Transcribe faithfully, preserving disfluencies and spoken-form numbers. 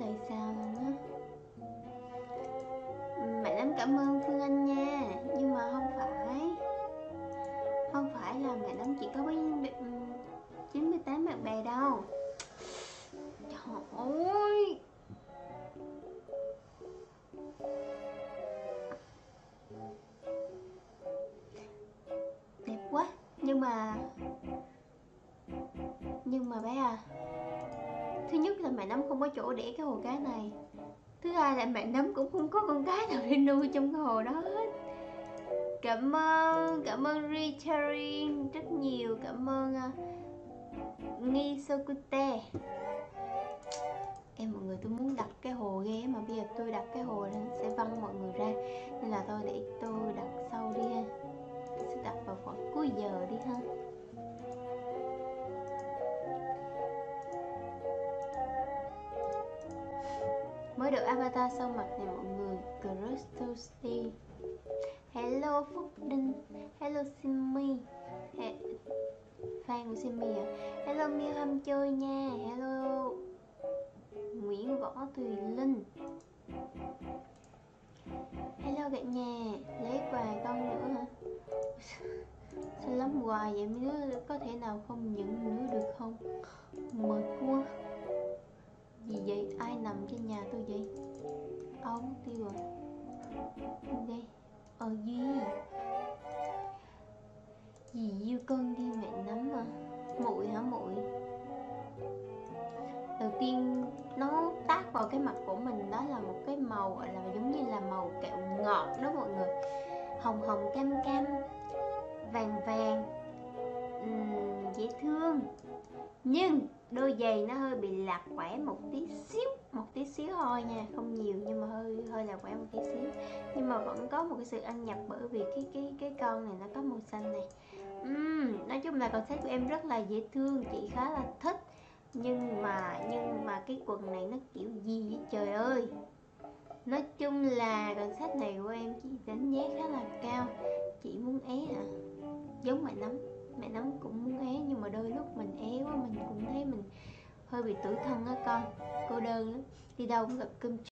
tại sao luôn á. Mẹ Nấm cảm ơn Phương Anh nha, nhưng mà không phải không phải là mẹ Nấm chỉ có với chín mươi tám bạn bè đâu. Trời ơi, đẹp quá. Nhưng mà nhưng mà bé à, thứ nhất là mẹ Nấm không có chỗ để cái hồ cá này, thứ hai là mẹ Nấm cũng không có con cá nào để nuôi trong cái hồ đó hết. Cảm ơn cảm ơn Richarin rất nhiều, cảm ơn uh, Nghi Sokute. Em mọi người, tôi muốn đặt cái hồ ghê mà bây giờ tôi đặt cái hồ nó sẽ văng mọi người ra, nên là thôi để tôi đặt sau đi ha, tôi sẽ đặt vào khoảng cuối giờ đi ha. Mới được avatar sau mặt này mọi người. Crusty, hello Phúc Đinh, hello Simmy, He... fan của Simmy à. Hello Miu Ham chơi nha, hello Nguyễn Võ Thùy Linh, hello cả nhà. Lấy quà con nữa hả? Sao lắm quà vậy mấy đứa, có thể nào không nhận nữa được không? Mệt quá. Gì vậy? Ai nằm trên nhà tôi vậy? Áo mất tiêu rồi. Đây. Ờ gì? Gì yêu con đi mẹ Nấm à? Muội hả muội? Đầu tiên nó tác vào cái mặt của mình đó là một cái màu gọi là giống như là màu kẹo ngọt đó mọi người, hồng hồng cam cam vàng vàng, uhm, dễ thương. Nhưng đôi giày nó hơi bị lạc quẻ một tí xíu, một tí xíu thôi nha, không nhiều nhưng mà hơi hơi lạc quẻ một tí xíu. Nhưng mà vẫn có một cái sự ăn nhập bởi vì cái cái cái con này nó có màu xanh này. Uhm, nói chung là concept của em rất là dễ thương, chị khá là thích. Nhưng mà nhưng mà cái quần này nó kiểu gì vậy trời ơi. Nói chung là concept này của em chị đánh giá khá là cao. Chị muốn é hả? Giống mẹ Nấm, mẹ Nấm cũng muốn é, nhưng mà đôi lúc mình é quá mình cũng thấy mình hơi bị tủi thân á con, cô đơn lắm, đi đâu cũng gặp cơm